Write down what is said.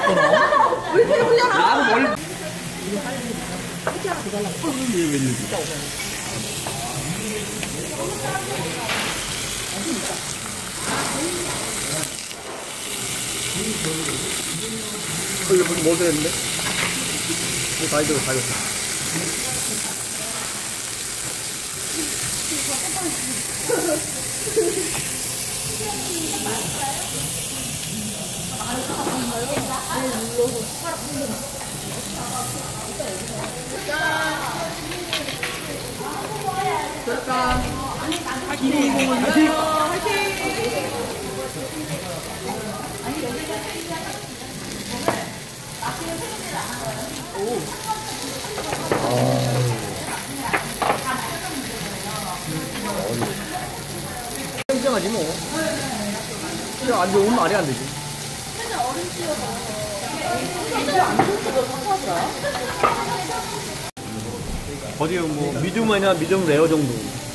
우리 팀 풀려나? 나도 멀리. 이거 무슨 뭐 되는데? 이거 다 익었어, 다 익었어. 됐다. 화이팅! 인정하지 뭐. 진짜 안 좋으면 말이 안 되지. 어디 뭐 미디움이나 미디움 레어 정도.